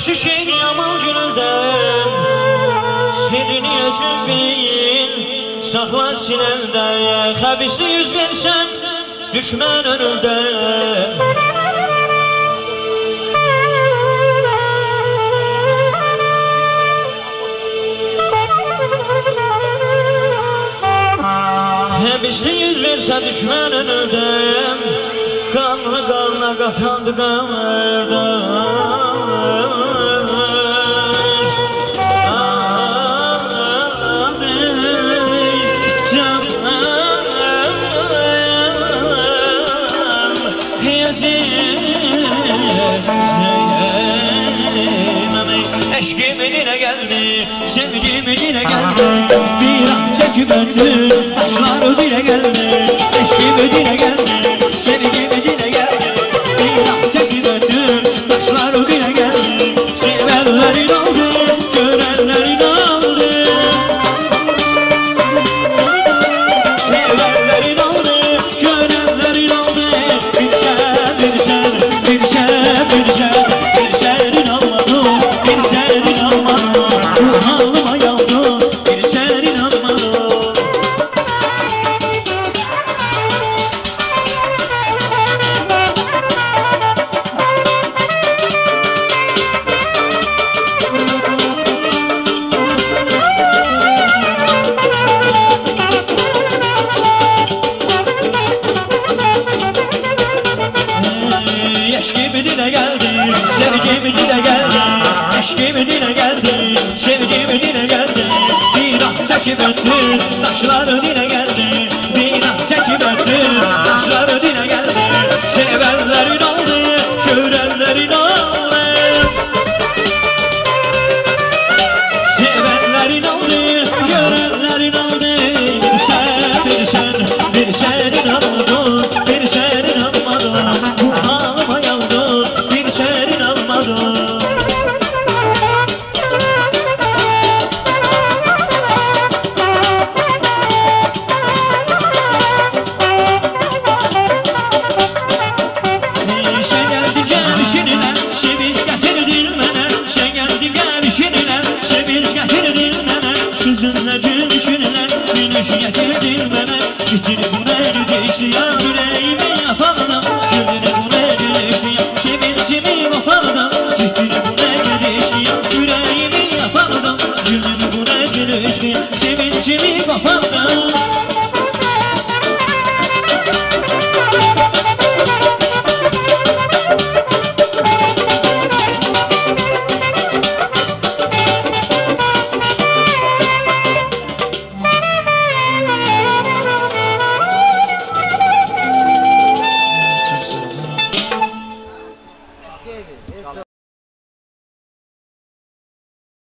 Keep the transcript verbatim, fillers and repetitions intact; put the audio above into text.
şişeyi yamal gönülden, sirrini özün bil, sakla sinende. Xəbisli yüz versən düşmən önünden. Xəbisli yüz versən düşmən önünden, qanlı qanla qatandı qardaş. Eşkim eline geldi, sevgim eline geldi, bir an çekip öndü, taşlar dile geldi. Eşkim eline geldi, sevgim eline geldi, bir an çekip öndü, taşlar dile geldi. Sevenlerin aldı, görenlerin aldı, sevenlerin aldı, görenlerin aldı. Bir sen, bir sen, bir sen, bir sen, bir senin almadı, bir senin almadı. Bu halıma yandı, bir senin almadı. Eşkim dile geldi, sevgim dile geldi, eşkim dile geldi, sevgim dile geldi. Bir an çekip öttü, taşlar dile geldi, bir an çekip öttü, taşlar dile geldi. Sevenlerin aldı, görenlerin aldı, sevenlerin aldı, görenlerin aldı. Bir sen, bir sen, bir senin almadın, bir senin almadın. Bu halıma yandın, bir senin almadın. Sen geldin gelişinle, sevinç getirdin mənə. Sen geldin gelişinle, sevinç getirdin mənə. Sizinle gülüşünle, gülüş getirdin mənə. Getir bu neydi isyan